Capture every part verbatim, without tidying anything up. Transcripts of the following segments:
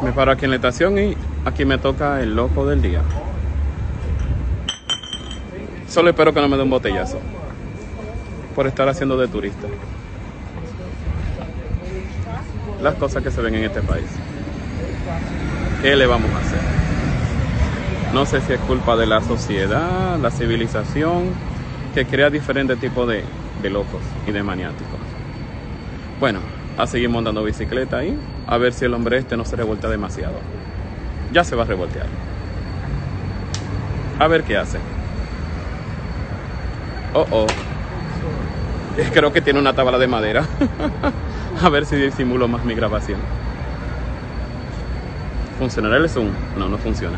Me paro aquí en la estación y aquí me toca el loco del día. Solo espero que no me dé un botellazo por estar haciendo de turista. Las cosas que se ven en este país. ¿Qué le vamos a hacer? No sé si es culpa de la sociedad, la civilización, que crea diferentes tipos de, de locos y de maniáticos. Bueno, a seguir montando bicicleta ahí, a ver si el hombre este no se revuelta demasiado. Ya se va a revoltear. A ver qué hace. Oh, oh. Creo que tiene una tabla de madera. A ver si disimulo más mi grabación. ¿Funcionará el zoom? No, no funciona.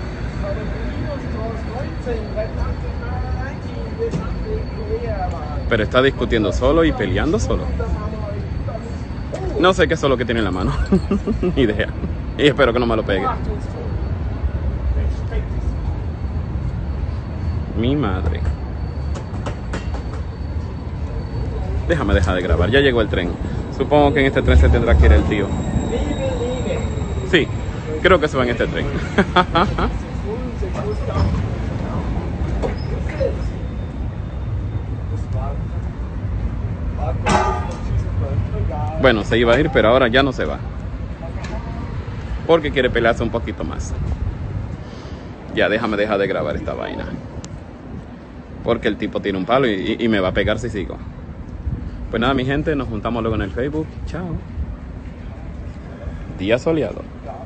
Pero está discutiendo solo y peleando solo. No sé qué es lo que tiene en la mano. Ni idea. Y espero que no me lo pegue. Mi madre. Déjame dejar de grabar. Ya llegó el tren. Supongo que en este tren se tendrá que ir el tío. Sí, creo que se va en este tren. Bueno, se iba a ir, pero ahora ya no se va. Porque quiere pelearse un poquito más. Ya, déjame dejar de grabar esta vaina. Porque el tipo tiene un palo y, y, y me va a pegar si sigo. Pues nada, mi gente, nos juntamos luego en el Facebook. Chao. Día soleado.